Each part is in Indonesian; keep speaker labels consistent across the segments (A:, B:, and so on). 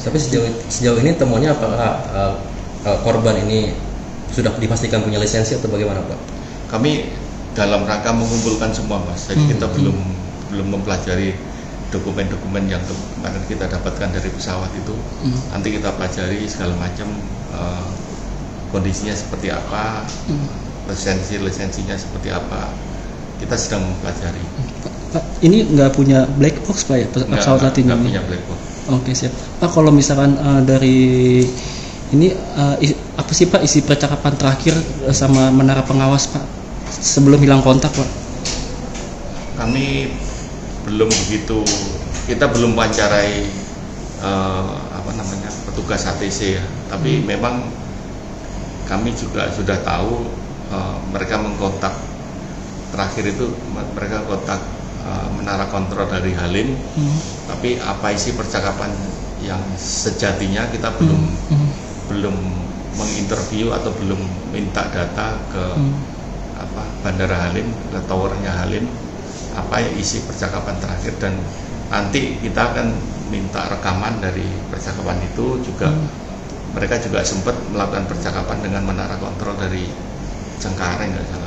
A: Tapi sejauh ini temuannya apakah korban ini sudah dipastikan punya lisensi atau bagaimana Pak?
B: Kami dalam rangka mengumpulkan semua Mas, jadi kita belum mempelajari dokumen-dokumen yang kemarin kita dapatkan dari pesawat itu. Nanti kita pelajari segala macam kondisinya seperti apa, lisensinya seperti apa. Kita sedang mempelajari.
C: Pak, ini nggak punya black box Pak ya pesawat latihnya?
B: Nggak punya black box.
C: Oke siap. Pak, kalau misalkan dari ini apa sih Pak isi percakapan terakhir sama menara pengawas Pak sebelum hilang kontak Pak?
B: Kami belum begitu, kita belum wawancarai petugas ATC ya. Tapi memang kami juga sudah tahu mereka mengkontak terakhir itu mereka kontak menara kontrol dari Halim, tapi apa isi percakapan yang sejatinya kita belum menginterview atau belum minta data ke Bandara Halim, ke towernya Halim, apa ya isi percakapan terakhir, dan nanti kita akan minta rekaman dari percakapan itu juga. Mereka juga sempat melakukan percakapan dengan menara kontrol dari Cengkareng nggak salah.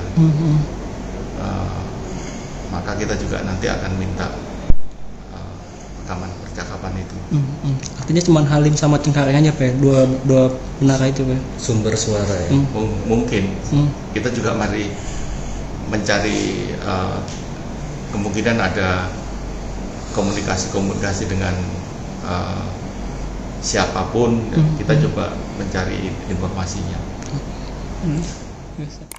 B: Maka kita juga nanti akan minta rekaman percakapan itu.
C: Artinya cuma Halim sama Cengkareng aja Pak ya? Dua menara itu Pak?
A: Sumber suara ya?
B: Mungkin. Kita juga mari mencari kemungkinan ada komunikasi dengan siapapun. Kita coba mencari informasinya.